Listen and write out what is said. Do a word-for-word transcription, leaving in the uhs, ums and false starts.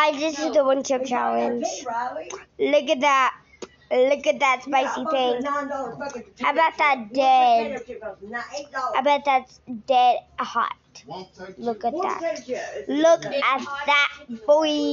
Guys, this is the one chip challenge. Look at that. Look at that spicy thing. I bet that's dead. I bet that's dead hot. Look at that. Look at that, boy.